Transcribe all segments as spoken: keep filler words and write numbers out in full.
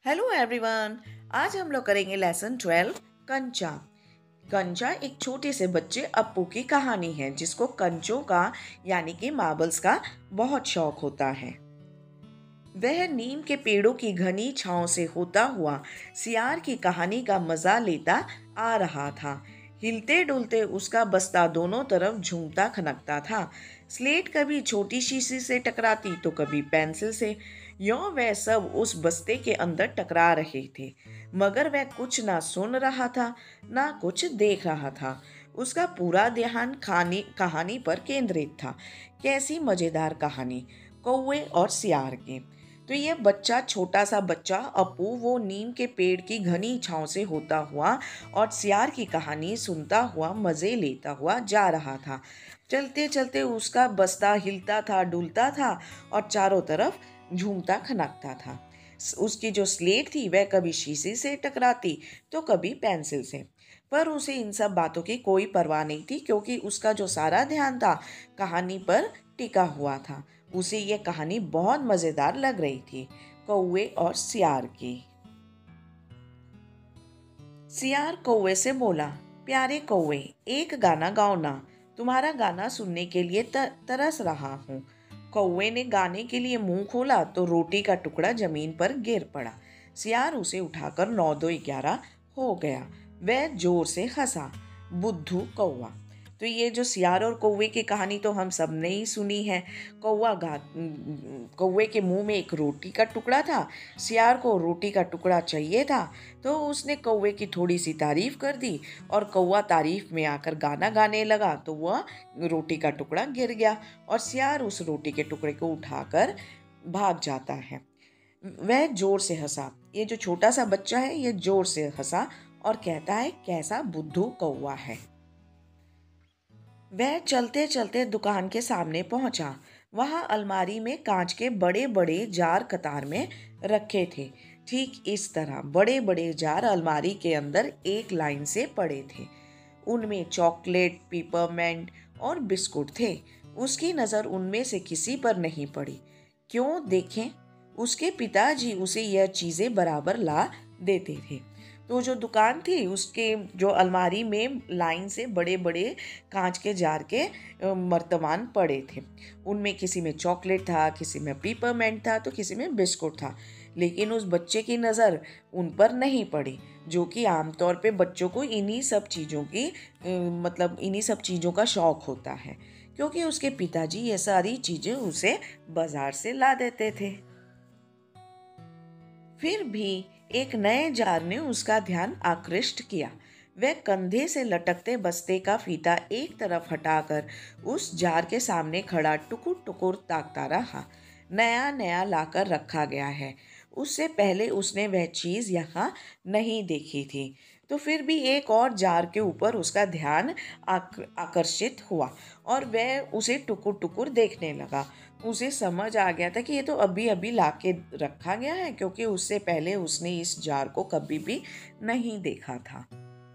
Hello everyone. आज हम लोग करेंगे लेसन ट्वेल्व कंचा। कंचा एक छोटे से बच्चे अप्पू की कहानी है जिसको कंचों का यानी कि मार्बल्स का बहुत शौक होता है। वह नीम के पेड़ों की घनी छांव से होता हुआ सियार की कहानी का मजा लेता आ रहा था। हिलते डुलते उसका बस्ता दोनों तरफ झूमता खनकता था। स्लेट कभी छोटी शीशी से टकराती तो कभी पेंसिल से। यों वह सब उस बस्ते के अंदर टकरा रहे थे, मगर वह कुछ ना सुन रहा था ना कुछ देख रहा था। उसका पूरा ध्यान खानी कहानी पर केंद्रित था। कैसी मजेदार कहानी, कौवे और सियार की। तो ये बच्चा, छोटा सा बच्चा अप्पू, वो नीम के पेड़ की घनी छांव से होता हुआ और सियार की कहानी सुनता हुआ मजे लेता हुआ जा रहा था। चलते चलते उसका बस्ता हिलता था, डुलता था और चारों तरफ झूमता खनकता था। उसकी जो स्लेट थी वह कभी शीशे से टकराती तो कभी पेंसिल से, पर उसे इन सब बातों की कोई परवाह नहीं थी क्योंकि उसका जो सारा ध्यान था कहानी पर टिका हुआ था। उसे यह कहानी बहुत मजेदार लग रही थी, कौवे और सियार की। सियार कौवे से बोला, प्यारे कौवे, एक गाना गाओ ना, तुम्हारा गाना सुनने के लिए त, तरस रहा हूँ। कौवे ने गाने के लिए मुंह खोला तो रोटी का टुकड़ा जमीन पर गिर पड़ा। सियार उसे उठाकर नौ दो ग्यारह हो गया। वह जोर से हंसा। बुद्धू कौवा। तो ये जो सियार और कौवे की कहानी तो हम सब ने ही सुनी है। कौवा गा कौवे के मुंह में एक रोटी का टुकड़ा था। सियार को रोटी का टुकड़ा चाहिए था, तो उसने कौवे की थोड़ी सी तारीफ कर दी और कौवा तारीफ में आकर गाना गाने लगा तो वह रोटी का टुकड़ा गिर गया और सियार उस रोटी के टुकड़े को उठाकर भाग जाता है। वह जोर से हंसा। ये जो छोटा सा बच्चा है ये जोर से हंसा और कहता है, कैसा बुद्धू कौवा है। वह चलते चलते दुकान के सामने पहुंचा। वहां अलमारी में कांच के बड़े बड़े जार कतार में रखे थे। ठीक इस तरह बड़े बड़े जार अलमारी के अंदर एक लाइन से पड़े थे। उनमें चॉकलेट, पेपरमेंट और बिस्कुट थे। उसकी नज़र उनमें से किसी पर नहीं पड़ी। क्यों देखें, उसके पिताजी उसे यह चीज़ें बराबर ला देते थे। तो जो दुकान थी उसके जो अलमारी में लाइन से बड़े बड़े कांच के जार के मर्तमान पड़े थे। उनमें किसी में चॉकलेट था, किसी में पेपरमेंट था, तो किसी में बिस्कुट था। लेकिन उस बच्चे की नज़र उन पर नहीं पड़ी, जो कि आमतौर पे बच्चों को इन्हीं सब चीज़ों की मतलब इन्हीं सब चीज़ों का शौक होता है, क्योंकि उसके पिताजी ये सारी चीज़ें उसे बाजार से ला देते थे। फिर भी एक नए जार ने उसका ध्यान आकृष्ट किया। वह कंधे से लटकते बस्ते का फीता एक तरफ हटाकर उस जार के सामने खड़ा टुकुर टुकुर ताकता रहा। नया नया लाकर रखा गया है। उससे पहले उसने वह चीज़ यहाँ नहीं देखी थी। तो फिर भी एक और जार के ऊपर उसका ध्यान आकर्षित हुआ और वह उसे टुकुर टुकुर देखने लगा। उसे समझ आ गया था कि ये तो अभी अभी लाके रखा गया है, क्योंकि उससे पहले उसने इस जार को कभी भी नहीं देखा था।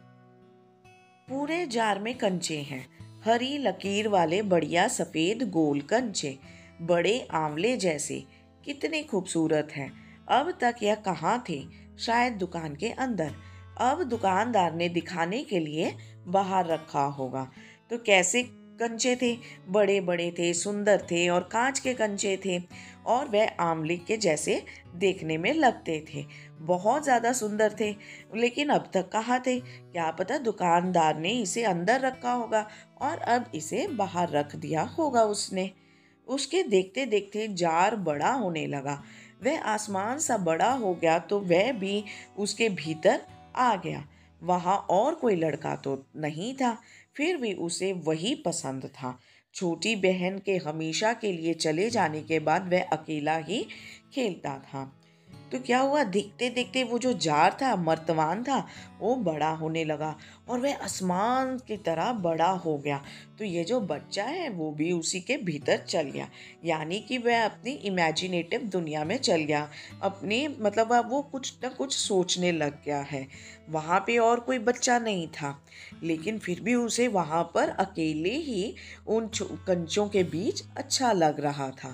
पूरे जार में कंचे हैं, हरी लकीर वाले बढ़िया सफेद गोल कंचे, बड़े आंवले जैसे। कितने खूबसूरत हैं। अब तक यह कहाँ थे? शायद दुकान के अंदर। अब दुकानदार ने दिखाने के लिए बाहर रखा होगा। तो कैसे कंचे थे? बड़े बड़े थे, सुंदर थे और कांच के कंचे थे और वह आंवले के जैसे देखने में लगते थे। बहुत ज़्यादा सुंदर थे। लेकिन अब तक कहाँ थे? क्या पता दुकानदार ने इसे अंदर रखा होगा और अब इसे बाहर रख दिया होगा उसने। उसके देखते देखते जार बड़ा होने लगा। वह आसमान सा बड़ा हो गया तो वह भी उसके भीतर आ गया। वहाँ और कोई लड़का तो नहीं था, फिर भी उसे वही पसंद था। छोटी बहन के हमेशा के लिए चले जाने के बाद वह अकेला ही खेलता था। तो क्या हुआ, देखते देखते वो जो जार था, मर्तमान था, वो बड़ा होने लगा और वह आसमान की तरह बड़ा हो गया। तो ये जो बच्चा है वो भी उसी के भीतर चल गया, यानी कि वह अपनी इमेजिनेटिव दुनिया में चल गया। अपनी मतलब अब वो कुछ न कुछ सोचने लग गया है। वहाँ पे और कोई बच्चा नहीं था, लेकिन फिर भी उसे वहाँ पर अकेले ही उन कंचों के बीच अच्छा लग रहा था।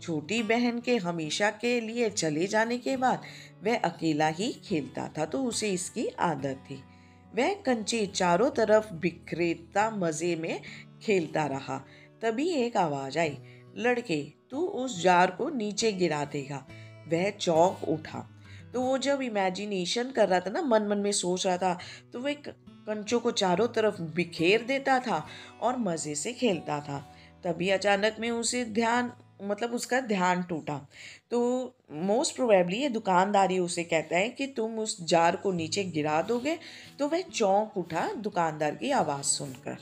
छोटी बहन के हमेशा के लिए चले जाने के बाद वह अकेला ही खेलता था, तो उसे इसकी आदत थी। वह कंचे चारों तरफ बिखरेता मजे में खेलता रहा। तभी एक आवाज आई, लड़के तू उस जार को नीचे गिरा देगा। वह चौंक उठा। तो वो जब इमेजिनेशन कर रहा था ना, मन मन में सोच रहा था, तो वह कंचों को चारों तरफ बिखेर देता था और मजे से खेलता था। तभी अचानक में उसे ध्यान मतलब उसका ध्यान टूटा। तो मोस्ट प्रोबेबली ये दुकानदारी उसे कहता है कि तुम उस जार को नीचे गिरा दोगे। तो वह चौंक उठा दुकानदार की आवाज सुनकर।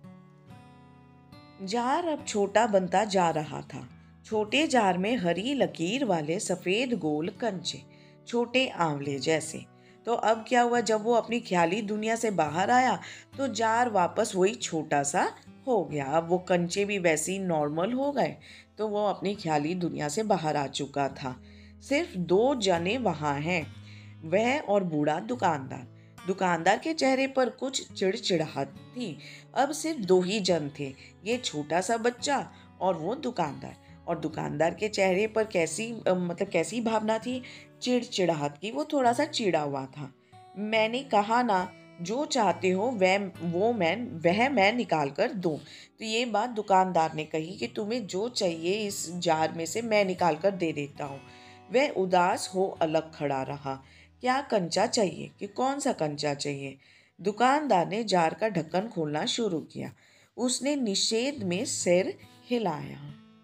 जार अब छोटा बनता जा रहा था। छोटे जार में हरी लकीर वाले सफेद गोल कंचे, छोटे आंवले जैसे। तो अब क्या हुआ, जब वो अपनी ख्याली दुनिया से बाहर आया तो जार वापस वही छोटा सा हो गया। अब वो कंचे भी वैसे ही नॉर्मल हो गए। तो वो अपनी ख्याली दुनिया से बाहर आ चुका था। सिर्फ दो जने वहाँ हैं, वह और बूढ़ा दुकानदार। दुकानदार के चेहरे पर कुछ चिड़चिड़ाहट थी। अब सिर्फ दो ही जन थे, ये छोटा सा बच्चा और वो दुकानदार। और दुकानदार के चेहरे पर कैसी अ, मतलब कैसी भावना थी, चिड़चिड़ाहट की। वो थोड़ा सा चिढ़ा हुआ था। मैंने कहा ना, जो चाहते हो वह वो मैं वह मैं निकाल कर दूं। तो ये बात दुकानदार ने कही कि तुम्हें जो चाहिए इस जार में से मैं निकाल कर दे देता हूँ। वह उदास हो अलग खड़ा रहा। क्या कंचा चाहिए कि कौन सा कंचा चाहिए? दुकानदार ने जार का ढक्कन खोलना शुरू किया। उसने निषेध में सिर हिलाया।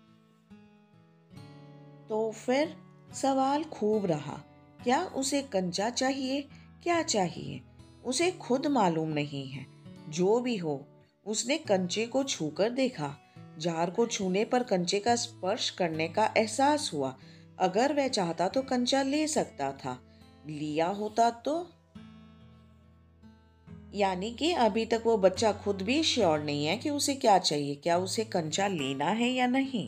तो फिर सवाल खूब रहा, क्या उसे कंचा चाहिए? क्या चाहिए उसे खुद मालूम नहीं है। जो भी हो, उसने कंचे को छूकर देखा। जार को छूने पर कंचे का स्पर्श करने का एहसास हुआ। अगर वह चाहता तो कंचा ले सकता था। लिया होता तो? यानी कि अभी तक वो बच्चा खुद भी श्योर नहीं है कि उसे क्या चाहिए, क्या उसे कंचा लेना है या नहीं।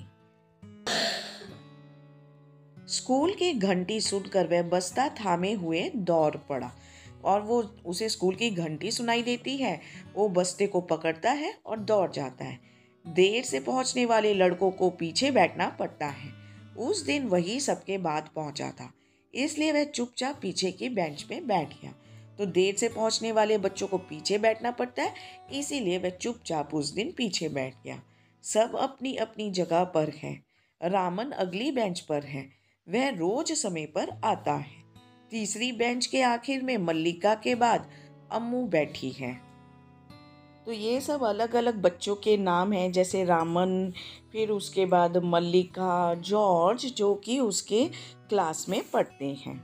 स्कूल की घंटी सुनकर वह बस्ता थामे हुए दौड़ पड़ा। और वो उसे स्कूल की घंटी सुनाई देती है। वो बस्ते को पकड़ता है और दौड़ जाता है। देर से पहुंचने वाले लड़कों को पीछे बैठना पड़ता है। उस दिन वही सबके बाद पहुंचा था, इसलिए वह चुपचाप पीछे की बेंच पे बैठ गया। तो देर से पहुंचने वाले बच्चों को पीछे बैठना पड़ता है, इसीलिए वह चुपचाप उस दिन पीछे बैठ गया। सब अपनी अपनी जगह पर है। रामन अगली बेंच पर है। वह रोज समय पर आता है। तीसरी बेंच के आखिर में मल्लिका के बाद अम्मू बैठी है। तो ये सब अलग अलग बच्चों के नाम हैं, जैसे रामन, फिर उसके बाद मल्लिका, जॉर्ज, जो कि उसके क्लास में पढ़ते हैं।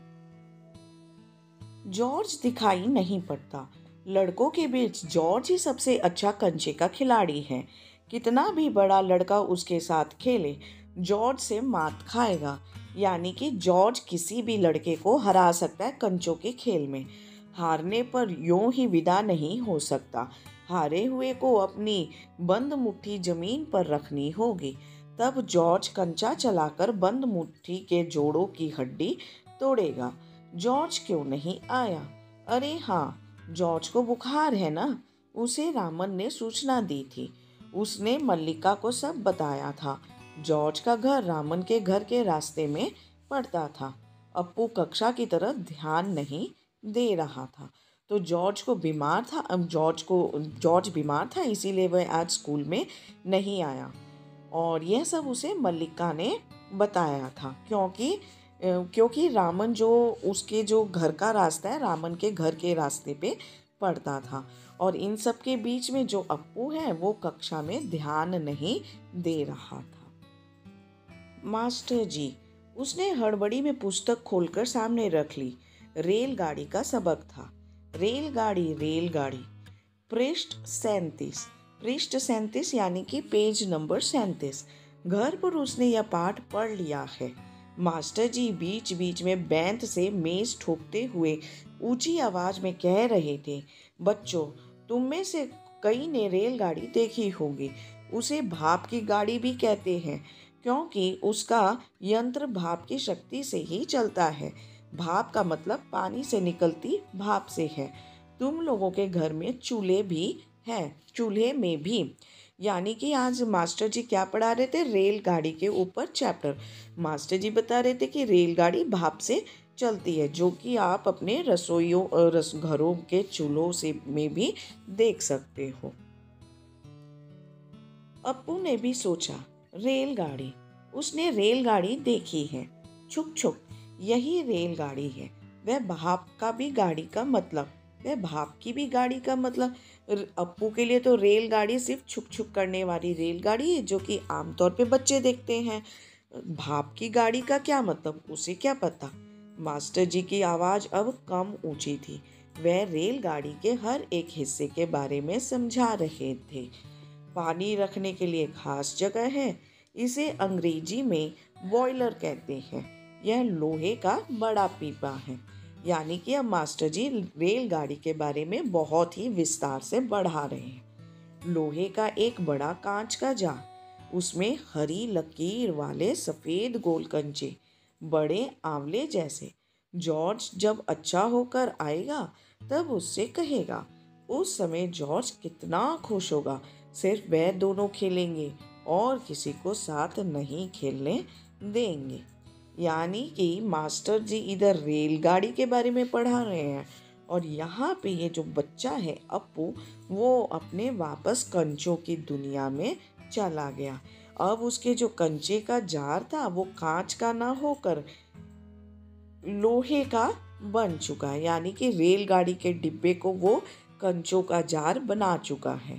जॉर्ज दिखाई नहीं पड़ता। लड़कों के बीच जॉर्ज ही सबसे अच्छा कंचे का खिलाड़ी है। कितना भी बड़ा लड़का उसके साथ खेले, जॉर्ज से मात खाएगा। यानी कि जॉर्ज किसी भी लड़के को हरा सकता है कंचों के खेल में। हारने पर यूं ही विदा नहीं हो सकता। हारे हुए को अपनी बंद मुट्ठी जमीन पर रखनी होगी। तब जॉर्ज कंचा चलाकर बंद मुट्ठी के जोड़ों की हड्डी तोड़ेगा। जॉर्ज क्यों नहीं आया? अरे हाँ, जॉर्ज को बुखार है ना, उसे रामन ने सूचना दी थी। उसने मल्लिका को सब बताया था। जॉर्ज का घर रामन के घर के रास्ते में पड़ता था। अप्पू कक्षा की तरफ ध्यान नहीं दे रहा था। तो जॉर्ज को बीमार था अब जॉर्ज को जॉर्ज बीमार था, इसीलिए वह आज स्कूल में नहीं आया। और यह सब उसे मल्लिका ने बताया था, क्योंकि क्योंकि रामन जो उसके जो घर का रास्ता है, रामन के घर के रास्ते पे पड़ता था। और इन सब के बीच में जो अप्पू है वो कक्षा में ध्यान नहीं दे रहा था। मास्टर जी, उसने हड़बड़ी में पुस्तक खोलकर सामने रख ली। रेलगाड़ी का सबक था। रेलगाड़ी रेलगाड़ी पृष्ठ सैंतीस पृष्ठ सैंतीस यानी कि पेज नंबर सैंतीस। घर पर उसने यह पाठ पढ़ लिया है। मास्टर जी बीच बीच में बैंत से मेज ठोकते हुए ऊंची आवाज में कह रहे थे, बच्चों, तुम में से कई ने रेलगाड़ी देखी होगी। उसे भाप की गाड़ी भी कहते हैं, क्योंकि उसका यंत्र भाप की शक्ति से ही चलता है। भाप का मतलब पानी से निकलती भाप से है। तुम लोगों के घर में चूल्हे भी हैं, चूल्हे में भी यानी कि आज मास्टर जी क्या पढ़ा रहे थे? रेलगाड़ी के ऊपर चैप्टर। मास्टर जी बता रहे थे कि रेलगाड़ी भाप से चलती है, जो कि आप अपने रसोइयों अ, रस घरों के चूल्हों से में भी देख सकते हो। अप्पू ने भी सोचा, रेलगाड़ी। उसने रेलगाड़ी देखी है। छुक छुक, यही रेलगाड़ी है। वह भाप का भी गाड़ी का मतलब, वह भाप की भी गाड़ी का मतलब। र- अप्पू के लिए तो रेलगाड़ी सिर्फ छुक छुक करने वाली रेलगाड़ी है, जो कि आमतौर पे बच्चे देखते हैं। भाप की गाड़ी का क्या मतलब, उसे क्या पता। मास्टर जी की आवाज अब कम ऊंची थी। वह रेलगाड़ी के हर एक हिस्से के बारे में समझा रहे थे। पानी रखने के लिए खास जगह है, इसे अंग्रेजी में बॉयलर कहते हैं। यह लोहे का बड़ा पीपा है। यानी कि अब मास्टर जी रेलगाड़ी के बारे में बहुत ही विस्तार से बढ़ा रहे हैं। लोहे का एक बड़ा कांच का जार, उसमें हरी लकीर वाले सफेद गोल कंचे, बड़े आंवले जैसे। जॉर्ज जब अच्छा होकर आएगा तब उससे कहेगा। उस समय जॉर्ज कितना खुश होगा। सिर्फ वह दोनों खेलेंगे और किसी को साथ नहीं खेलने देंगे। यानी कि मास्टर जी इधर रेलगाड़ी के बारे में पढ़ा रहे हैं और यहाँ पे ये जो बच्चा है अप्पू, वो अपने वापस कंचों की दुनिया में चला गया। अब उसके जो कंचे का जार था वो कांच का ना होकर लोहे का बन चुका है। यानी कि रेलगाड़ी के डिब्बे को वो कंचों का जार बना चुका है।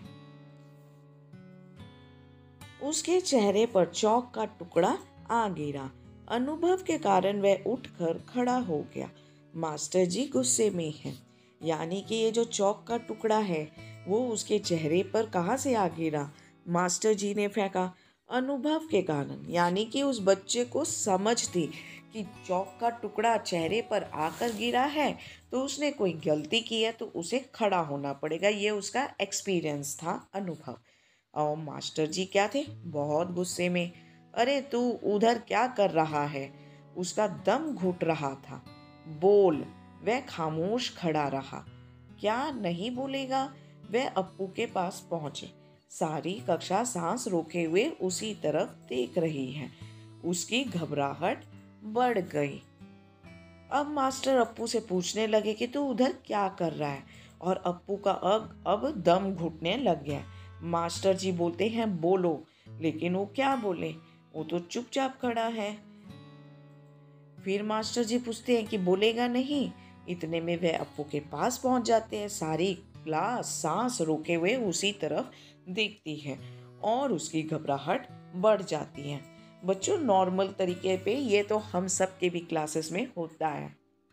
उसके चेहरे पर चौक का टुकड़ा आ गिरा। अनुभव के कारण वह उठकर खड़ा हो गया। मास्टर जी गुस्से में हैं। यानी कि ये जो चौक का टुकड़ा है वो उसके चेहरे पर कहाँ से आ गिरा? मास्टर जी ने फेंका। अनुभव के कारण, यानी कि उस बच्चे को समझ थी कि चौक का टुकड़ा चेहरे पर आकर गिरा है तो उसने कोई गलती की है, तो उसे खड़ा होना पड़ेगा। ये उसका एक्सपीरियंस था, अनुभव। और मास्टर जी क्या थे? बहुत गुस्से में। अरे तू उधर क्या कर रहा है? उसका दम घुट रहा था। बोल। वह खामोश खड़ा रहा। क्या नहीं बोलेगा? वह अप्पू के पास पहुंचे। सारी कक्षा सांस रोके हुए उसी तरफ देख रही है। उसकी घबराहट बढ़ गई। अब मास्टर अप्पू से पूछने लगे कि तू उधर क्या कर रहा है? और अप्पू का अब अब दम घुटने लग गया। मास्टर जी बोलते हैं बोलो, लेकिन वो क्या बोले? वो तो चुपचाप खड़ा है। फिर मास्टर जी पूछते हैं कि बोलेगा नहीं? इतने में वह अप्पू के पास पहुंच जाते हैं। सारी क्लास सांस रोके हुए उसी तरफ देखती है और उसकी घबराहट बढ़ जाती है। बच्चों, नॉर्मल तरीके पे ये तो हम सब के भी क्लासेस में होता है।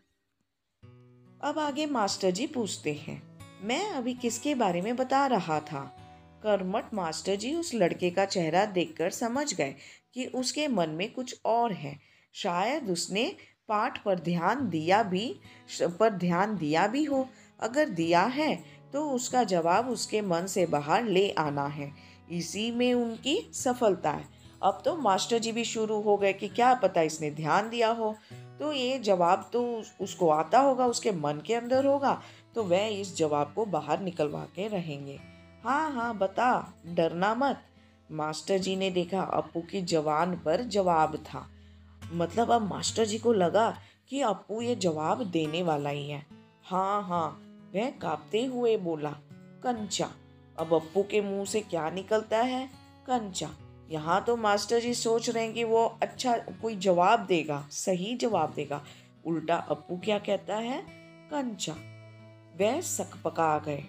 अब आगे मास्टर जी पूछते हैं, मैं अभी किसके बारे में बता रहा था? कर्मठ मास्टर जी उस लड़के का चेहरा देखकर समझ गए कि उसके मन में कुछ और है। शायद उसने पाठ पर ध्यान दिया भी पर ध्यान दिया भी हो। अगर दिया है तो उसका जवाब उसके मन से बाहर ले आना है। इसी में उनकी सफलता है। अब तो मास्टर जी भी शुरू हो गए कि क्या पता इसने ध्यान दिया हो, तो ये जवाब तो उसको आता होगा, उसके मन के अंदर होगा, तो वह इस जवाब को बाहर निकलवा के रहेंगे। हाँ हाँ बता, डरना मत। मास्टर जी ने देखा अप्पू की जवान पर जवाब था। मतलब अब मास्टर जी को लगा कि अप्पू ये जवाब देने वाला ही है। हाँ हाँ, वह कांपते हुए बोला, कंचा। अब अप्पू के मुंह से क्या निकलता है? कंचा। यहाँ तो मास्टर जी सोच रहे हैं कि वो अच्छा कोई जवाब देगा, सही जवाब देगा। उल्टा अप्पू क्या कहता है? कंचा। वह सकपका गए।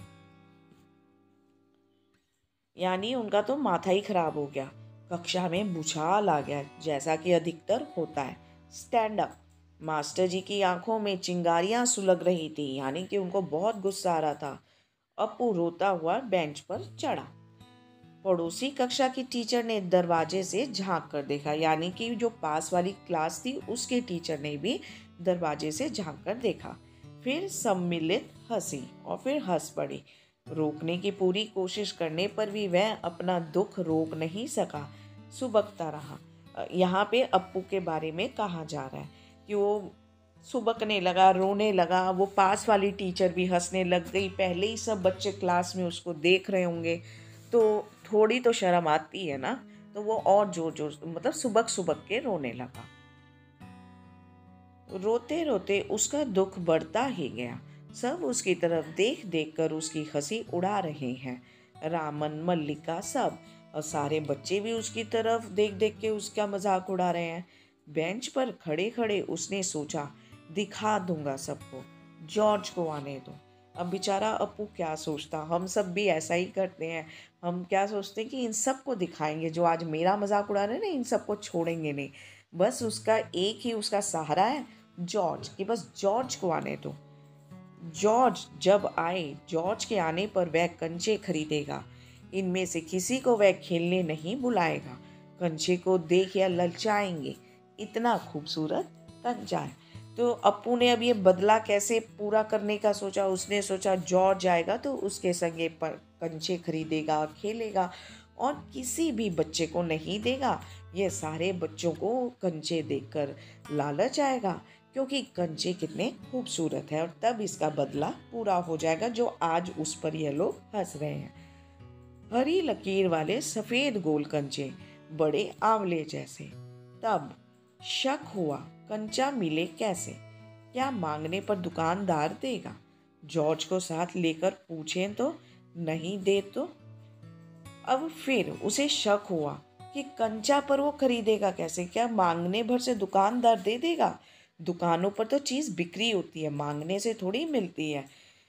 यानी उनका तो माथा ही खराब हो गया। कक्षा में भूचाल आ गया, जैसा कि अधिकतर होता है। Stand up. मास्टर जी की आंखों में चिंगारियां सुलग रही थी, यानी कि उनको बहुत गुस्सा आ रहा था। अप्पू रोता हुआ बेंच पर चढ़ा। पड़ोसी कक्षा की टीचर ने दरवाजे से झांक कर देखा, यानी कि जो पास वाली क्लास थी उसके टीचर ने भी दरवाजे से झांक कर देखा। फिर सम्मिलित हंसी और फिर हंस पड़ी। रोकने की पूरी कोशिश करने पर भी वह अपना दुख रोक नहीं सका, सुबकता रहा। अ, यहाँ पे अप्पू के बारे में कहा जा रहा है कि वो सुबकने लगा, रोने लगा। वो पास वाली टीचर भी हंसने लग गई। पहले ही सब बच्चे क्लास में उसको देख रहे होंगे, तो थोड़ी तो शर्म आती है ना। तो वो और जोर जोर मतलब सुबक सुबक के रोने लगा। रोते रोते उसका दुख बढ़ता ही गया। सब उसकी तरफ देख देख कर उसकी हंसी उड़ा रहे हैं, रामन, मल्लिका, सब। और सारे बच्चे भी उसकी तरफ देख देख के उसका मजाक उड़ा रहे हैं। बेंच पर खड़े खड़े उसने सोचा, दिखा दूंगा सबको, जॉर्ज को आने दो। अब बेचारा अपू क्या सोचता, हम सब भी ऐसा ही करते हैं। हम क्या सोचते हैं कि इन सबको दिखाएंगे, जो आज मेरा मजाक उड़ा रहे हैं ना, इन सबको छोड़ेंगे नहीं। बस उसका एक ही उसका सहारा है, जॉर्ज, कि बस जॉर्ज को आने दो। जॉर्ज जब आए, जॉर्ज के आने पर वह कंचे खरीदेगा। इनमें से किसी को वह खेलने नहीं बुलाएगा। कंचे को देख या ललचाएंगे, इतना खूबसूरत कंचा है। तो अप्पू ने अब ये बदला कैसे पूरा करने का सोचा। उसने सोचा जॉर्ज आएगा तो उसके संगे पर कंचे खरीदेगा, खेलेगा और किसी भी बच्चे को नहीं देगा। ये सारे बच्चों को कंचे देखकर लालच आएगा, क्योंकि कंचे कितने खूबसूरत है, और तब इसका बदला पूरा हो जाएगा जो आज उस पर ये लोग हंस रहे हैं। हरी लकीर वाले सफेद गोल कंचे, बड़े आंवले जैसे। तब शक हुआ, कंचा मिले कैसे? क्या मांगने पर दुकानदार देगा? जॉर्ज को साथ लेकर पूछें तो नहीं दे तो? अब फिर उसे शक हुआ कि कंचा पर वो खरीदेगा कैसे? क्या मांगने भर से दुकानदार दे देगा? दुकानों पर तो चीज़ बिक्री होती है, मांगने से थोड़ी मिलती है।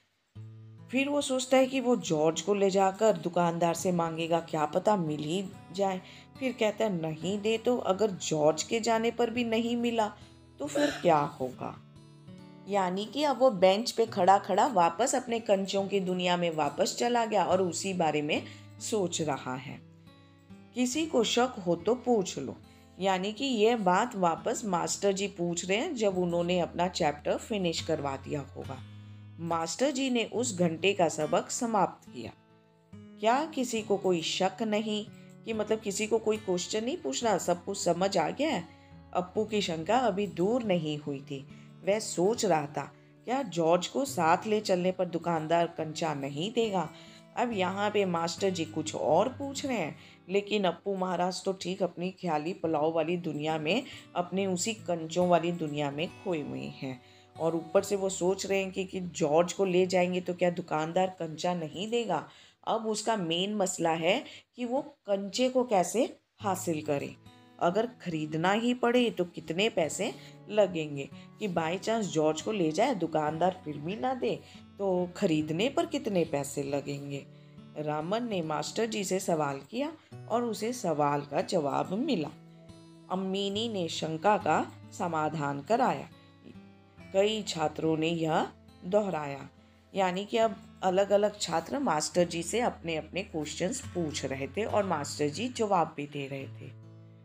फिर वो सोचता है कि वो जॉर्ज को ले जाकर दुकानदार से मांगेगा, क्या पता मिल ही जाए। फिर कहता है नहीं दे तो? अगर जॉर्ज के जाने पर भी नहीं मिला तो फिर क्या होगा? यानी कि अब वो बेंच पे खड़ा खड़ा वापस अपने कंचों की दुनिया में वापस चला गया और उसी बारे में सोच रहा है। किसी को शक हो तो पूछ लो, यानी कि ये बात वापस मास्टर जी पूछ रहे हैं जब उन्होंने अपना चैप्टर फिनिश करवा दिया होगा। मास्टर जी ने उस घंटे का सबक समाप्त किया। क्या किसी को कोई शक नहीं, कि मतलब किसी को कोई क्वेश्चन नहीं पूछना, सब कुछ समझ आ गया है? अप्पू की शंका अभी दूर नहीं हुई थी। वह सोच रहा था, क्या जॉर्ज को साथ ले चलने पर दुकानदार कंचा नहीं देगा? अब यहाँ पे मास्टर जी कुछ और पूछ रहे हैं, लेकिन अप्पू महाराज तो ठीक अपनी ख्याली पुलाव वाली दुनिया में, अपने उसी कंचों वाली दुनिया में खोए हुए हैं। और ऊपर से वो सोच रहे हैं कि, कि जॉर्ज को ले जाएंगे तो क्या दुकानदार कंचा नहीं देगा। अब उसका मेन मसला है कि वो कंचे को कैसे हासिल करे। अगर खरीदना ही पड़े तो कितने पैसे लगेंगे, कि बाई चांस जॉर्ज को ले जाए, दुकानदार फिर भी ना दे, तो खरीदने पर कितने पैसे लगेंगे। रामन ने मास्टर जी से सवाल किया और उसे सवाल का जवाब मिला। अम्मीनी ने शंका का समाधान कराया। कई छात्रों ने यह दोहराया, यानी कि अब अलग अलग छात्र मास्टर जी से अपने अपने क्वेश्चंस पूछ रहे थे और मास्टर जी जवाब भी दे रहे थे।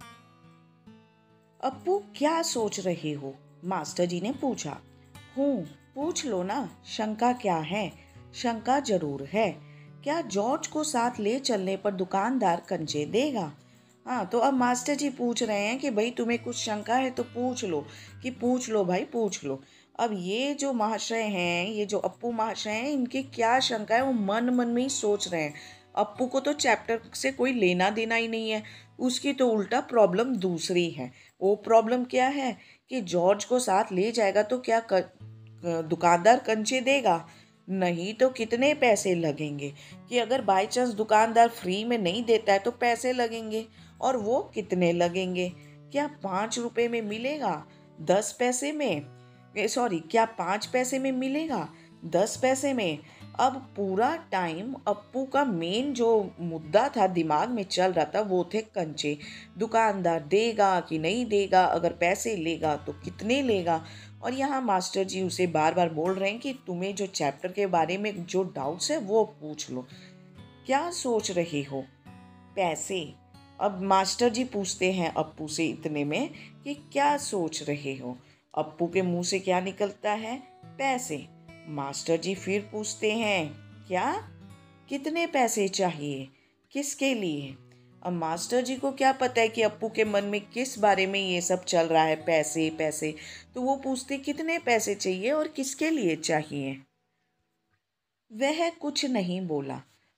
अप्पू क्या सोच रहे हो? मास्टर जी ने पूछा। हूँ, पूछ लो ना, शंका क्या है? शंका जरूर है। क्या जॉर्ज को साथ ले चलने पर दुकानदार कंचे देगा? हाँ, तो अब मास्टर जी पूछ रहे हैं कि भाई तुम्हें कुछ शंका है तो पूछ लो, कि पूछ लो भाई पूछ लो। अब ये जो महाशय हैं, ये जो अप्पू महाशय हैं, इनकी क्या शंका है वो मन मन में ही सोच रहे हैं। अप्पू को तो चैप्टर से कोई लेना देना ही नहीं है, उसकी तो उल्टा प्रॉब्लम दूसरी है। वो प्रॉब्लम क्या है कि जॉर्ज को साथ ले जाएगा तो क्या कर, दुकानदार कंचे देगा? नहीं तो कितने पैसे लगेंगे, कि अगर बाय चांस दुकानदार फ्री में नहीं देता है तो पैसे लगेंगे, और वो कितने लगेंगे? क्या पाँच रुपए में मिलेगा? दस पैसे में? सॉरी, क्या पाँच पैसे में मिलेगा? दस पैसे में? अब पूरा टाइम अप्पू का मेन जो मुद्दा था, दिमाग में चल रहा था, वो थे कंचे। दुकानदार देगा कि नहीं देगा, अगर पैसे लेगा तो कितने लेगा। और यहाँ मास्टर जी उसे बार बार बोल रहे हैं कि तुम्हें जो चैप्टर के बारे में जो डाउट्स है वो पूछ लो। क्या सोच रहे हो? पैसे। अब मास्टर जी पूछते हैं अप्पू से इतने में कि क्या सोच रहे हो? अप्पू के मुंह से क्या निकलता है? पैसे। मास्टर जी फिर पूछते हैं, क्या? कितने पैसे चाहिए? किसके लिए? अब मास्टर जी को क्या पता है कि अप्पू के मन में किस बारे में ये सब चल रहा है, पैसे पैसे। तो वो पूछते कितने पैसे चाहिए और किसके लिए चाहिए। वह कुछ नहीं बोला।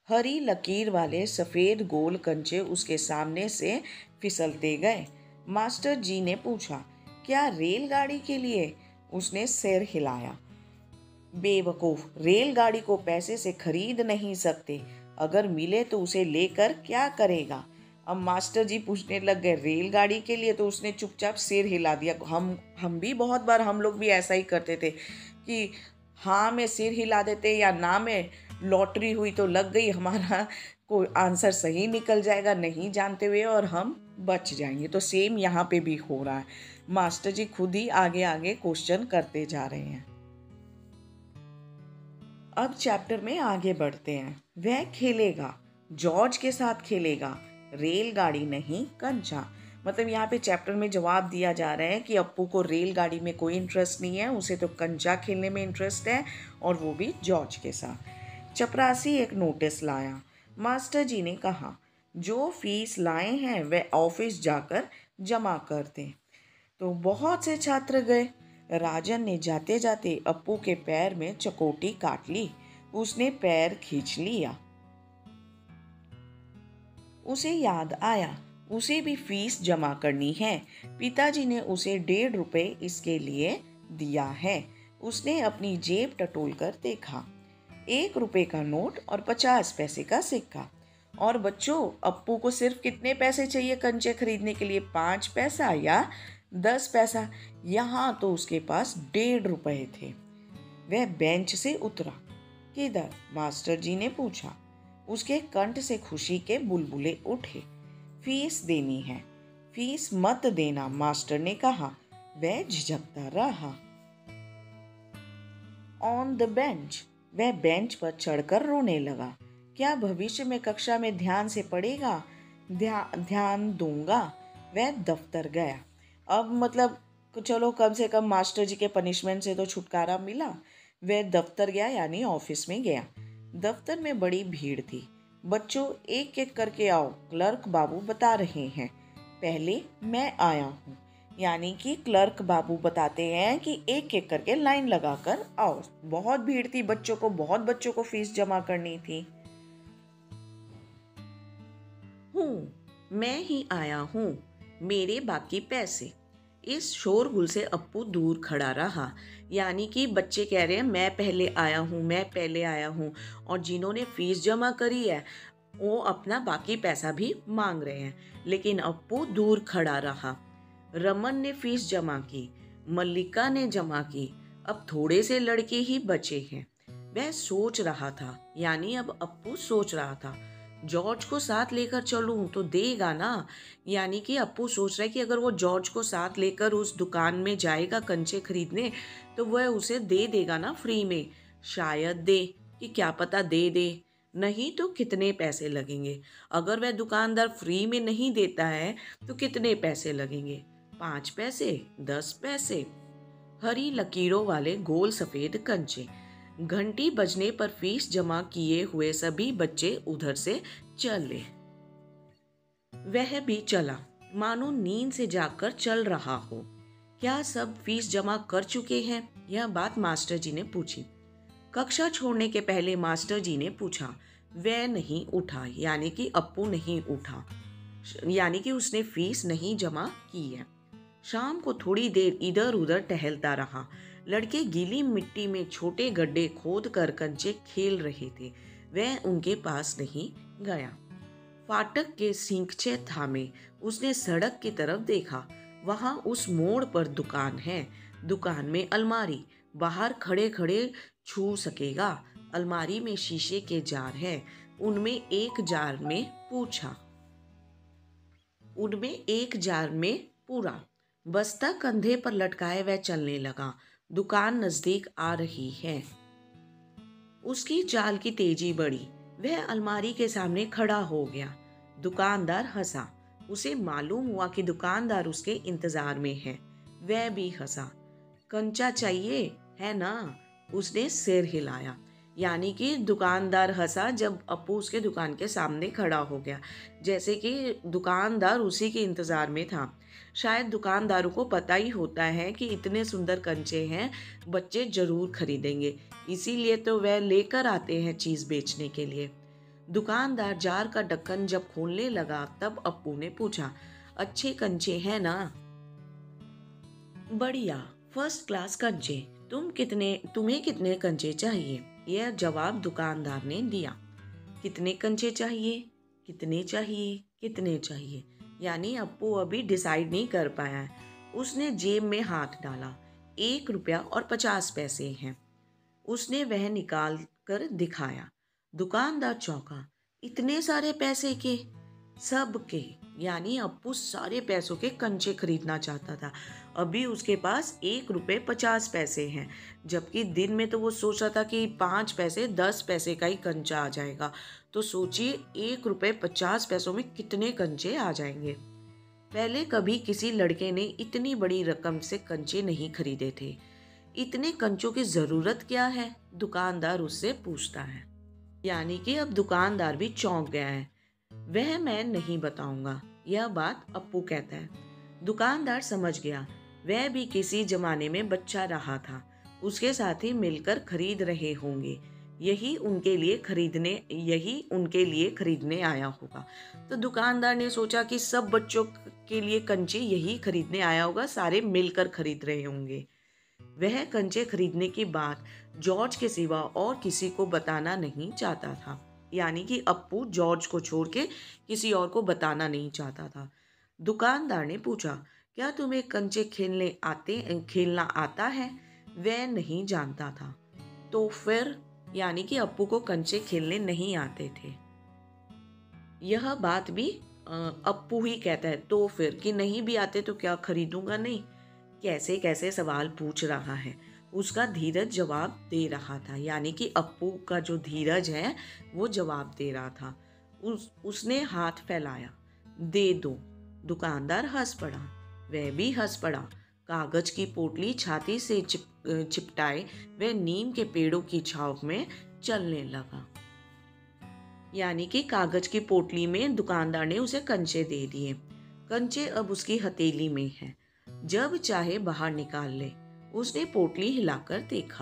हरी लकीर वाले सफ़ेद गोल कंचे उसके सामने से फिसलते गए। मास्टर जी ने पूछा, क्या रेलगाड़ी के लिए? उसने सिर हिलाया। बेवकूफ, रेलगाड़ी को पैसे से खरीद नहीं सकते। अगर मिले तो उसे लेकर क्या करेगा? अब मास्टर जी पूछने लग गए, रेलगाड़ी के लिए? तो उसने चुपचाप सिर हिला दिया। हम हम भी बहुत बार हम लोग भी ऐसा ही करते थे कि हाँ में सिर हिला देते या ना में। लॉटरी हुई तो लग गई, हमारा कोई आंसर सही निकल जाएगा नहीं जानते हुए और हम बच जाएंगे। तो सेम यहाँ पे भी हो रहा है। मास्टर जी खुद ही आगे आगे क्वेश्चन करते जा रहे हैं। अब चैप्टर में आगे बढ़ते हैं। वह खेलेगा, जॉर्ज के साथ खेलेगा, रेलगाड़ी नहीं कंचा। मतलब यहाँ पे चैप्टर में जवाब दिया जा रहा है कि अप्पू को रेलगाड़ी में कोई इंटरेस्ट नहीं है, उसे तो कंचा खेलने में इंटरेस्ट है, और वो भी जॉर्ज के साथ। चपरासी एक नोटिस लाया। मास्टर जी ने कहा, जो फीस लाए हैं वह ऑफिस जाकर जमा कर दें। तो बहुत से छात्र गए। राजन ने जाते जाते अप्पू के पैर में चकोटी काट ली। उसने पैर खींच लिया। उसे याद आया, उसे भी फीस जमा करनी है। पिताजी ने उसे डेढ़ रुपए इसके लिए दिया है। उसने अपनी जेब टटोल कर देखा। एक रुपए का नोट और पचास पैसे का सिक्का। और बच्चों, अप्पू को सिर्फ कितने पैसे चाहिए कंचे खरीदने के लिए? पाँच पैसा या दस पैसा? यहाँ तो उसके पास डेढ़ रुपए थे। वह बेंच से उतरा। किधर? मास्टर जी ने पूछा। उसके कंठ से खुशी के बुलबुले उठे। फीस देनी है। फीस मत देना, मास्टर ने कहा। वह झिझकता रहा। ऑन द बेंच, वह बेंच पर चढ़कर रोने लगा। क्या भविष्य में कक्षा में ध्यान से पढ़ेगा? ध्या, ध्यान दूंगा। वह दफ्तर गया। अब मतलब चलो कम से कम मास्टर जी के पनिशमेंट से तो छुटकारा मिला। वह दफ्तर गया, यानी ऑफिस में गया। दफ्तर में बड़ी भीड़ थी। बच्चों, एक एक करके आओ, क्लर्क बाबू बता रहे हैं। पहले मैं आया हूँ, यानी कि क्लर्क बाबू बताते हैं कि एक एक करके लाइन लगाकर आओ। बहुत भीड़ थी बच्चों को, बहुत बच्चों को फीस जमा करनी थी। हूँ, मैं ही आया हूँ, मेरे बाकी पैसे। इस शोरगुल से अप्पू दूर खड़ा रहा। यानी कि बच्चे कह रहे हैं मैं पहले आया हूँ, मैं पहले आया हूँ, और जिन्होंने फीस जमा करी है वो अपना बाकी पैसा भी मांग रहे हैं। लेकिन अप्पू दूर खड़ा रहा। रमन ने फीस जमा की, मल्लिका ने जमा की, अब थोड़े से लड़के ही बचे हैं। वह सोच रहा था, यानी अब अप्पू सोच रहा था, जॉर्ज को साथ लेकर चलूं तो देगा ना। यानी कि अप्पू सोच रहा है कि अगर वो जॉर्ज को साथ लेकर उस दुकान में जाएगा कंचे खरीदने तो वह उसे दे देगा ना फ्री में। शायद दे, कि क्या पता दे दे, नहीं तो कितने पैसे लगेंगे। अगर वह दुकानदार फ्री में नहीं देता है तो कितने पैसे लगेंगे? पाँच पैसे, दस पैसे। हरी लकीरों वाले गोल सफ़ेद कंचे। घंटी बजने पर फीस जमा किए हुए सभी बच्चे उधर से चले। वह भी चला, मानो नींद से जागकर चल रहा हो। क्या सब फीस जमा कर चुके हैं? यह बात मास्टर जी ने पूछी। कक्षा छोड़ने के पहले मास्टर जी ने पूछा। वह नहीं उठा, यानी कि अप्पू नहीं उठा, यानी कि उसने फीस नहीं जमा की है। शाम को थोड़ी देर इधर उधर टहलता रहा। लड़के गीली मिट्टी में छोटे गड्ढे खोद कर कंचे खेल रहे थे। वह उनके पास नहीं गया। फाटक के सींगचे थामे उसने सड़क की तरफ देखा। वहां उस मोड़ पर दुकान है। दुकान में अलमारी, बाहर खड़े खड़े छू सकेगा। अलमारी में शीशे के जार हैं। उनमें एक जार में पूछा उनमें एक जार में पूरा बस्ता कंधे पर लटकाए वह चलने लगा। दुकान नजदीक आ रही है। उसकी चाल की तेजी बढ़ी। वह अलमारी के सामने खड़ा हो गया। दुकानदार हंसा। उसे मालूम हुआ कि दुकानदार उसके इंतजार में है। वह भी हंसा। कंचा चाहिए है ना? उसने सिर हिलाया। यानी कि दुकानदार हंसा जब अप्पू उसके दुकान के सामने खड़ा हो गया, जैसे कि दुकानदार उसी के इंतज़ार में था। शायद दुकानदारों को पता ही होता है कि इतने सुंदर कंचे हैं, बच्चे ज़रूर खरीदेंगे, इसीलिए तो वह लेकर आते हैं चीज़ बेचने के लिए। दुकानदार जार का ढक्कन जब खोलने लगा तब अप्पू ने पूछा, अच्छे कंचे हैं ना? बढ़िया, फर्स्ट क्लास कंचे। तुम कितने तुम्हें कितने कंचे चाहिए? यह जवाब दुकानदार ने दिया। कितने कंचे चाहिए, कितने चाहिए, कितने चाहिए, यानी अप्पू अभी डिसाइड नहीं कर पाया है। उसने जेब में हाथ डाला। एक रुपया और पचास पैसे हैं। उसने वह निकाल कर दिखाया। दुकानदार चौंका। इतने सारे पैसे के? सब के, यानी अप्पू सारे पैसों के कंचे खरीदना चाहता था। अभी उसके पास एक रुपये पचास पैसे हैं, जबकि दिन में तो वो सोच रहा था कि पाँच पैसे दस पैसे का ही कंचा आ जाएगा। तो सोचिए एक रुपये पचास पैसों में कितने कंचे आ जाएंगे। पहले कभी किसी लड़के ने इतनी बड़ी रकम से कंचे नहीं खरीदे थे। इतने कंचों की जरूरत क्या है? दुकानदार उससे पूछता है। यानी कि अब दुकानदार भी चौंक गया है। वह मैं नहीं बताऊंगा, यह बात अप्पू कहता है। दुकानदार समझ गया। वह भी किसी जमाने में बच्चा रहा था। उसके साथी मिलकर खरीद रहे होंगे। यही उनके लिए खरीदने यही उनके लिए खरीदने आया होगा। तो दुकानदार ने सोचा कि सब बच्चों के लिए कंचे यही खरीदने आया होगा, सारे मिलकर खरीद रहे होंगे। वह कंचे खरीदने की बात जॉर्ज के सिवा और किसी को बताना नहीं चाहता था। यानी कि अप्पू जॉर्ज को छोड़ के किसी और को बताना नहीं चाहता था। दुकानदार ने पूछा, क्या तुम्हें कंचे खेलने आते खेलना आता है? वह नहीं जानता था। तो फिर, यानी कि अप्पू को कंचे खेलने नहीं आते थे। यह बात भी अप्पू ही कहता है। तो फिर, कि नहीं भी आते तो क्या खरीदूंगा नहीं? कैसे कैसे सवाल पूछ रहा है। उसका धीरज जवाब दे रहा था। यानी कि अप्पू का जो धीरज है वो जवाब दे रहा था। उस उसने हाथ फैलाया। दे दो। दुकानदार हंस पड़ा। वह भी हंस पड़ा। कागज की पोटली छाती से चिप चिपटाए वह नीम के पेड़ों की छांव में चलने लगा। यानी कि कागज की पोटली में दुकानदार ने उसे कंचे दे दिए। कंचे अब उसकी हथेली में हैं। जब चाहे बाहर निकाल ले। उसने पोटली हिलाकर देखा।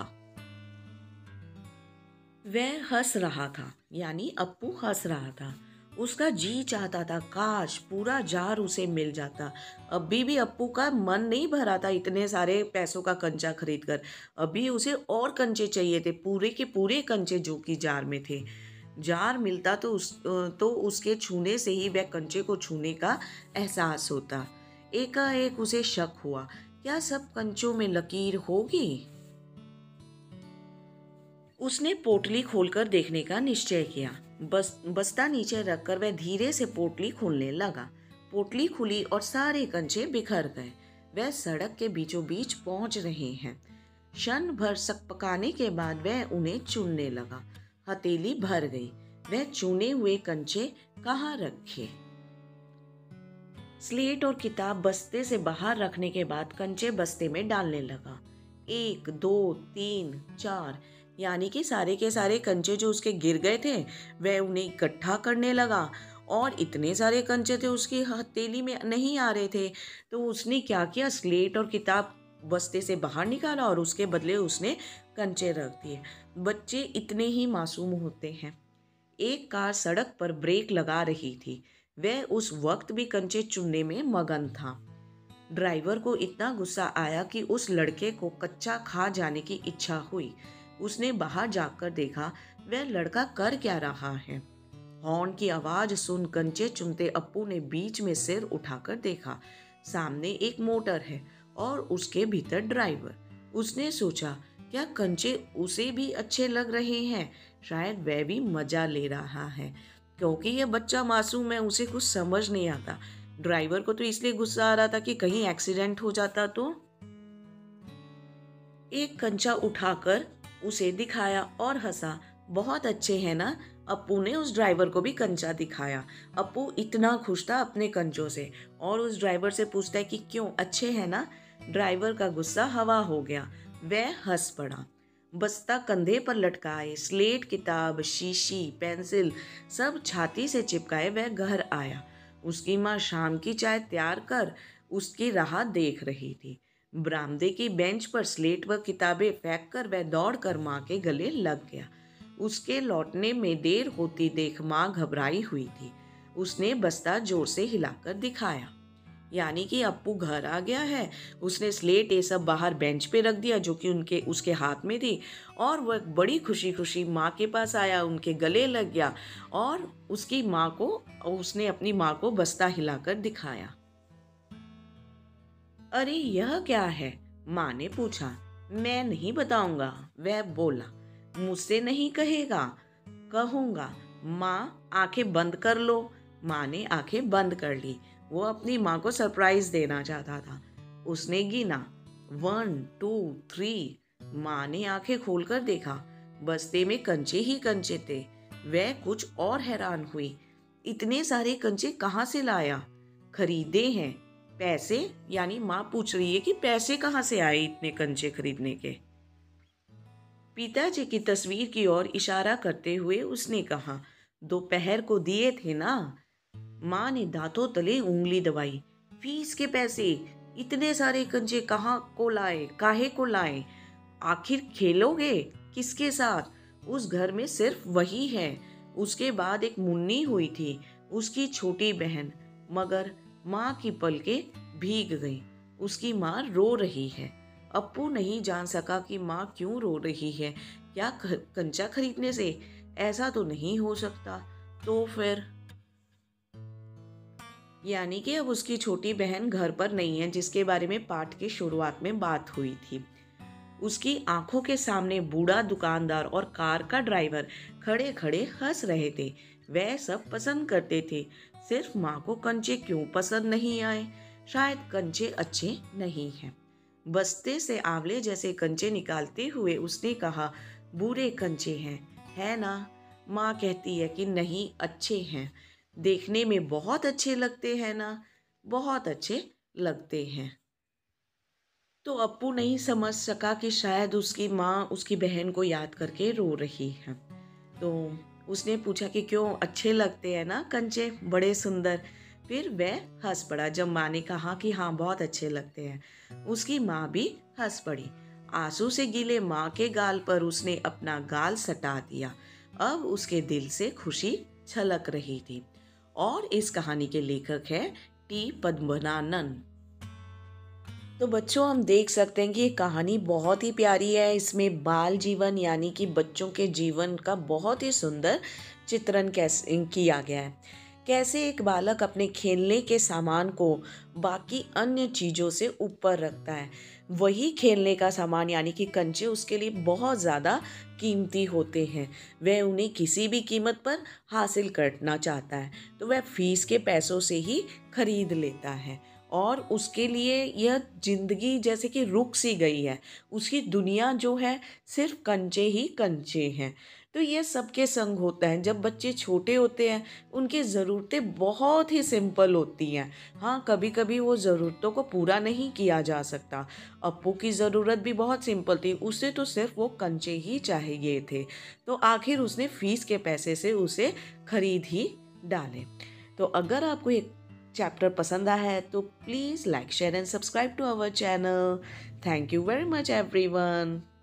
वह हंस रहा था। यानी अप्पू हंस रहा था। उसका जी चाहता था काश पूरा जार उसे मिल जाता। अभी भी अप्पू का मन नहीं भरा था इतने सारे पैसों का कंचा खरीद कर। अभी उसे और कंचे चाहिए थे, पूरे के पूरे कंचे जो कि जार में थे। जार मिलता तो उस तो उसके छूने से ही वह कंचे को छूने का एहसास होता। एकाएक उसे शक हुआ, क्या सब कंचों में लकीर होगी? उसने पोटली खोलकर देखने का निश्चय किया। बस बस्ता नीचे रखकर वह धीरे से पोटली खोलने लगा। पोटली खुली और सारे कंचे बिखर गए। वह सड़क के बीचों बीच पहुंच रहे हैं। क्षण भर सकपकाने के बाद वह उन्हें चुनने लगा। हथेली भर गई। वह चुने हुए कंचे कहाँ रखे? स्लेट और किताब बस्ते से बाहर रखने के बाद कंचे बस्ते में डालने लगा। एक, दो, तीन, चार, यानी कि सारे के सारे कंचे जो उसके गिर गए थे वह उन्हें इकट्ठा करने लगा। और इतने सारे कंचे थे उसकी हथेली में नहीं आ रहे थे। तो उसने क्या किया, स्लेट और किताब बस्ते से बाहर निकाला और उसके बदले उसने कंचे रख दिए। बच्चे इतने ही मासूम होते हैं। एक कार सड़क पर ब्रेक लगा रही थी। वह उस वक्त भी कंचे चुनने में मगन था। ड्राइवर को इतना गुस्सा आया कि उस लड़के को कच्चा खा जाने की इच्छा हुई। उसने बाहर जाकर देखा वह लड़का कर क्या रहा है। हॉर्न की आवाज सुन कंचे चुनते अप्पू ने बीच में सिर उठाकर देखा। सामने एक मोटर है और उसके भीतर ड्राइवर। उसने सोचा, क्या कंचे उसे भी अच्छे लग रहे हैं? शायद वह भी मजा ले रहा है, क्योंकि यह बच्चा मासूम है, उसे कुछ समझ नहीं आता। ड्राइवर को तो इसलिए गुस्सा आ रहा था कि कहीं एक्सीडेंट हो जाता तो। एक कंचा उठाकर उसे दिखाया और हंसा। बहुत अच्छे हैं ना? अप्पू ने उस ड्राइवर को भी कंचा दिखाया। अप्पू इतना खुश था अपने कंचों से और उस ड्राइवर से पूछता है कि क्यों, अच्छे हैं ना? ड्राइवर का गुस्सा हवा हो गया। वह हंस पड़ा। बस्ता कंधे पर लटकाए, स्लेट, किताब, शीशी, पेंसिल सब छाती से चिपकाए वह घर आया। उसकी माँ शाम की चाय तैयार कर उसकी राह देख रही थी। बरामदे की बेंच पर स्लेट व किताबें फेंक कर वह दौड़ कर माँ के गले लग गया। उसके लौटने में देर होती देख माँ घबराई हुई थी। उसने बस्ता जोर से हिलाकर दिखाया, यानी कि अप्पू घर आ गया है। उसने स्लेट ये सब बाहर बेंच पे रख दिया जो कि उनके उसके हाथ में थी, और वह बड़ी खुशी खुशी माँ के पास आया, उनके गले लग गया और उसकी माँ को उसने अपनी माँ को बस्ता हिलाकर दिखाया। अरे यह क्या है? माँ ने पूछा। मैं नहीं बताऊंगा, वह बोला। मुझसे नहीं कहेगा? कहूंगा। माँ आंखें बंद कर लो। माँ ने आंखें बंद कर ली। वो अपनी माँ को सरप्राइज देना चाहता था। उसने गिना, वन टू थ्री। माँ ने आंखें खोलकर देखा, बस्ते में कंचे ही कंचे थे। वह कुछ और हैरान हुई। इतने सारे कंचे कहाँ से लाया? खरीदे हैं। पैसे? यानी माँ पूछ रही है कि पैसे कहाँ से आए इतने कंचे खरीदने के। पिताजी की तस्वीर की ओर इशारा करते हुए उसने कहा, दोपहर को दिए थे ना। माँ ने दांतों तले उंगली दबाई। फीस के पैसे? इतने सारे कंचे कहाँ को लाए, काहे को लाए? आखिर खेलोगे किसके साथ? उस घर में सिर्फ वही है। उसके बाद एक मुन्नी हुई थी, उसकी छोटी बहन। मगर माँ की पलकें भीग गईं। उसकी माँ रो रही है। अप्पू नहीं जान सका कि माँ क्यों रो रही है। क्या कंचा खरीदने से? ऐसा तो नहीं हो सकता। तो फिर यानी कि अब उसकी छोटी बहन घर पर नहीं है, जिसके बारे में पाठ की शुरुआत में बात हुई थी। उसकी आंखों के सामने बूढ़ा दुकानदार और कार का ड्राइवर खड़े खड़े हंस रहे थे। वह सब पसंद करते थे। सिर्फ माँ को कंचे क्यों पसंद नहीं आए? शायद कंचे अच्छे नहीं हैं। बस्ते से आंवले जैसे कंचे निकालते हुए उसने कहा, बुरे कंचे हैं, है ना? माँ कहती है कि नहीं, अच्छे हैं। देखने में बहुत अच्छे लगते हैं ना? बहुत अच्छे लगते हैं। तो अप्पू नहीं समझ सका कि शायद उसकी माँ उसकी बहन को याद करके रो रही है। तो उसने पूछा कि क्यों, अच्छे लगते हैं ना कंचे, बड़े सुंदर। फिर वह हंस पड़ा जब माँ ने कहा कि हाँ, बहुत अच्छे लगते हैं। उसकी माँ भी हंस पड़ी। आंसू से गीले माँ के गाल पर उसने अपना गाल सटा दिया। अब उसके दिल से खुशी छलक रही थी। और इस कहानी के लेखक है टी पद्मनाभन। तो बच्चों, हम देख सकते हैं कि ये कहानी बहुत ही प्यारी है। इसमें बाल जीवन यानी कि बच्चों के जीवन का बहुत ही सुंदर चित्रण कैसे किया गया है। कैसे एक बालक अपने खेलने के सामान को बाकी अन्य चीज़ों से ऊपर रखता है। वही खेलने का सामान यानी कि कंचे उसके लिए बहुत ज़्यादा कीमती होते हैं। वह उन्हें किसी भी कीमत पर हासिल करना चाहता है, तो वह फीस के पैसों से ही खरीद लेता है। और उसके लिए यह जिंदगी जैसे कि रुक सी गई है। उसकी दुनिया जो है सिर्फ कंचे ही कंचे हैं। तो ये सबके संग होता है। जब बच्चे छोटे होते हैं उनकी ज़रूरतें बहुत ही सिंपल होती हैं। हाँ, कभी कभी वो ज़रूरतों को पूरा नहीं किया जा सकता। अप्पू की ज़रूरत भी बहुत सिंपल थी। उसे तो सिर्फ वो कंचे ही चाहिए थे, तो आखिर उसने फीस के पैसे से उसे खरीद ही डाले। तो अगर आपको एक चैप्टर पसंद आया है तो please like, share and subscribe to our channel. Thank you very much everyone.